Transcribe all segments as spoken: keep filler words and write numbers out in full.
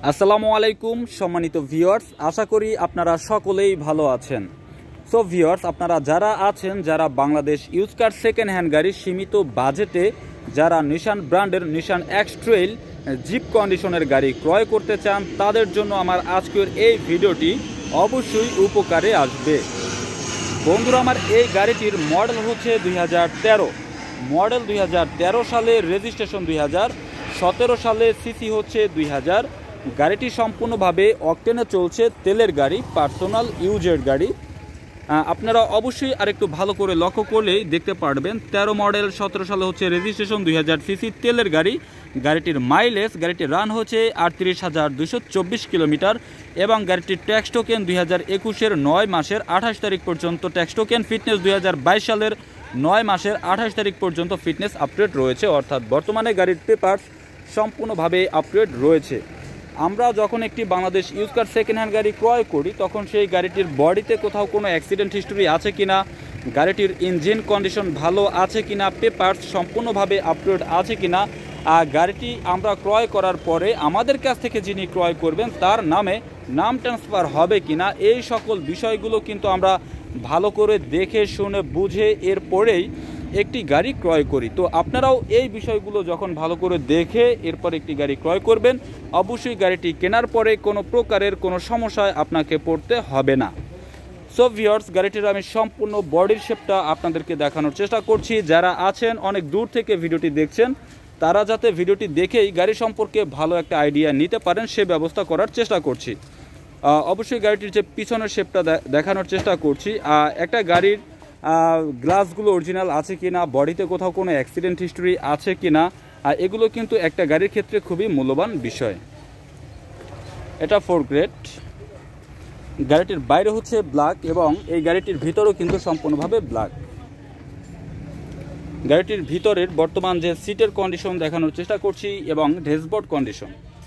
আসসালামু আলাইকুম সম্মানিত ভিউয়ার্স, আশা করি আপনারা সকলেই ভালো আছেন। সো ভিউয়ার্স, আপনারা যারা আছেন, যারা Bangladesh use car second hand গাড়ি সীমিত বাজেটে যারা নিশান ব্র্যান্ডের নিশান এক্স ট্রেইল জিপ কন্ডিশনের গাড়ি ক্রয় করতে চান, তাদের জন্য আমার আজকের এই ভিডিওটি অবশ্যই উপকারে আসবে। বন্ধুরা, আমার এই গাড়িটির মডেল হচ্ছে দুই হাজার তেরো মডেল দুই হাজার তেরো সালে, রেজিস্ট্রেশন দুই হাজার সতেরো সালে, সিসি হচ্ছে দুই হাজার। গাড়িটি সম্পূর্ণভাবে অকটেনে চলছে, তেলের গাড়ি, পার্সোনাল ইউজের গাড়ি। আপনারা অবশ্যই আরেকটু ভালো করে লক্ষ্য করলেই দেখতে পারবেন তেরো মডেল, সতেরো সালে হচ্ছে রেজিস্ট্রেশন, দুই হাজার সিসি, তেলের গাড়ি। গাড়িটির মাইলেজ, গাড়িটির রান হচ্ছে আটত্রিশ হাজার দুশো চব্বিশ কিলোমিটার এবং গাড়িটির ট্যাক্স টোকেন দুই হাজার একুশের নয় মাসের আঠাশ তারিখ পর্যন্ত ট্যাক্স টোকেন। ফিটনেস দুই হাজার বাইশ সালের নয় মাসের আঠাশ তারিখ পর্যন্ত ফিটনেস আপডেট রয়েছে, অর্থাৎ বর্তমানে গাড়ির পেপার সম্পূর্ণভাবে আপডেট রয়েছে। আমরা যখন একটি Bangladesh use car second hand গাড়ি ক্রয় করি, তখন সেই গাড়িটির বডিতে কোথাও কোনো অ্যাক্সিডেন্ট হিস্টোরি আছে কিনা, গাড়িটির ইঞ্জিন কন্ডিশন ভালো আছে কিনা, পেপারস সম্পূর্ণভাবে আপডেট আছে কিনা, আর গাড়িটি আমরা ক্রয় করার পরে আমাদের কাছ থেকে যিনি ক্রয় করবেন তার নামে নাম ট্রান্সফার হবে কিনা, এই সকল বিষয়গুলো কিন্তু আমরা ভালো করে দেখে শুনে বুঝে এরপরেই একটি গাড়ি ক্রয় করি। তো আপনারাও এই বিষয়গুলো যখন ভালো করে দেখে এরপর একটি গাড়ি ক্রয় করবেন, অবশ্যই গাড়িটি কেনার পরে কোনো প্রকারের কোনো সমস্যায় আপনাকে পড়তে হবে না। সো ভিউয়ার্স, গাড়িটির আমি সম্পূর্ণ বডির শেপটা আপনাদেরকে দেখানোর চেষ্টা করছি। যারা আছেন অনেক দূর থেকে ভিডিওটি দেখছেন, তারা যাতে ভিডিওটি দেখেই গাড়ি সম্পর্কে ভালো একটা আইডিয়া নিতে পারেন সে ব্যবস্থা করার চেষ্টা করছি। অবশ্যই গাড়িটির যে পিছনের শেপটা দেখানোর চেষ্টা করছি। একটা গাড়ির গ্লাসগুলো অরিজিনাল আছে কিনা, বডিতে কোথাও কোনো অ্যাক্সিডেন্ট হিস্টোরি আছে কিনা, আর এগুলো কিন্তু একটা গাড়ির ক্ষেত্রে খুবই মূল্যবান বিষয়। এটা ফোর গ্রেড। গাড়িটির বাইরে হচ্ছে ব্ল্যাক এবং এই গাড়িটির ভিতরেও কিন্তু সম্পূর্ণভাবে ব্ল্যাক। গাড়িটির ভিতরের বর্তমান যে সিটের কন্ডিশন দেখানোর চেষ্টা করছি এবং ড্যাশবোর্ড কন্ডিশন।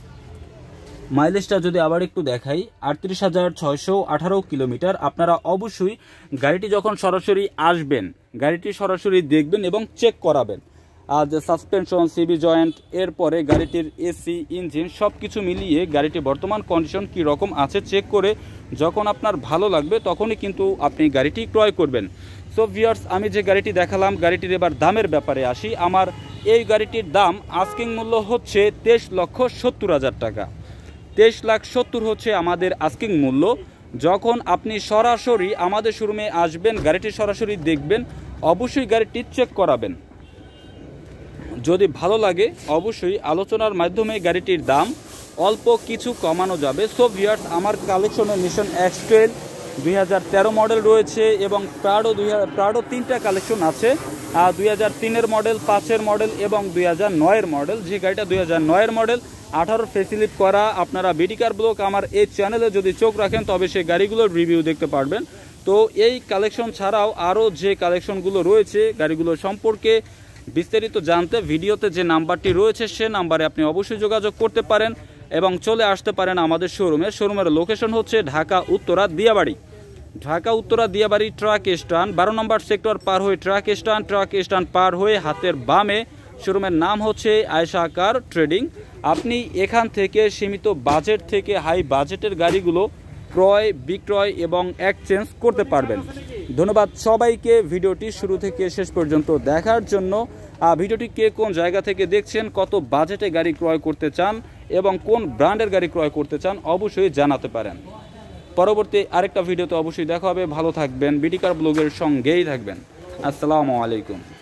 মাইলেজটা যদি আবার একটু দেখাই, আটত্রিশ হাজার ছয়শো আঠারো কিলোমিটার। আপনারা অবশ্যই গাড়িটি যখন সরাসরি আসবেন, গাড়িটি সরাসরি দেখবেন এবং চেক করাবেন। আর যে সাসপেনশন, সিবি জয়েন্ট, এরপরে গাড়িটির এসি, ইঞ্জিন সব কিছু মিলিয়ে গাড়িটির বর্তমান কন্ডিশন কী রকম আছে চেক করে যখন আপনার ভালো লাগবে তখনই কিন্তু আপনি গাড়িটি ক্রয় করবেন। সো ভিউয়ার্স, আমি যে গাড়িটি দেখালাম, গাড়িটির এবার দামের ব্যাপারে আসি। আমার এই গাড়িটির দাম আস্কিং মূল্য হচ্ছে তেইশ লক্ষ সত্তর হাজার টাকা। তেইশ লাখ সত্তর হচ্ছে আমাদের আস্কিং মূল্য। যখন আপনি সরাসরি আমাদের শোরুমে আসবেন, গাড়িটি সরাসরি দেখবেন, অবশ্যই গাড়িটি চেক করাবেন। যদি ভালো লাগে অবশ্যই আলোচনার মাধ্যমে গাড়িটির দাম অল্প কিছু কমানো যাবে। সো ভিউয়ার্স, আমার কালেকশনে নিশান এক্স ট্রেইল দুই হাজার তেরো মডেল রয়েছে এবং প্রাডো দুই হাজার প্রাডো তিনটা কালেকশন আছে। আর দুই হাজার তিনের মডেল, পাঁচের মডেল এবং দুই হাজার নয়ের মডেল। যে গাড়িটা দুই হাজার নয়ের মডেল, আঠারো ফেসিলিট করা। আপনারা বিডিকার ব্লগ আমার এই চ্যানেলে যদি চোখ রাখেন তবে সেই গাড়িগুলোর রিভিউ দেখতে পারবেন। তো এই কালেকশন ছাড়াও আরও যে কালেকশনগুলো রয়েছে গাড়িগুলো সম্পর্কে বিস্তারিত জানতে ভিডিওতে যে নাম্বারটি রয়েছে সে নাম্বারে আপনি অবশ্যই যোগাযোগ করতে পারেন এবং চলে আসতে পারেন আমাদের শোরুমে। শোরুমের লোকেশন হচ্ছে ঢাকা উত্তরা দিয়াবাড়ি। ঢাকা উত্তরা দিয়াবাড়ি ট্রাক স্ট্যান্ড, বারো নম্বর সেক্টর পার হয়ে ট্রাক স্ট্যান্ড, ট্রাক স্ট্যান্ড পার হয়ে হাতের বামে শোরুমের নাম হচ্ছে আয়েশা কার ট্রেডিং। আপনি এখান থেকে সীমিত বাজেট থেকে হাই বাজেটের গাড়িগুলো ক্রয়, বিক্রয় এবং এক্সচেঞ্জ করতে পারবেন। ধন্যবাদ সবাইকে ভিডিওটি শুরু থেকে শেষ পর্যন্ত দেখার জন্য। ভিডিওটি কে কোন জায়গা থেকে দেখছেন, কত বাজেটে গাড়ি ক্রয় করতে চান এবং কোন ব্র্যান্ডের গাড়ি ক্রয় করতে চান অবশ্যই জানাতে পারেন। পরবর্তী আরেকটা ভিডিওতে অবশ্যই দেখা হবে। ভালো থাকবেন, বিডিকার ব্লগের সঙ্গেই থাকবেন। আসসালামু আলাইকুম।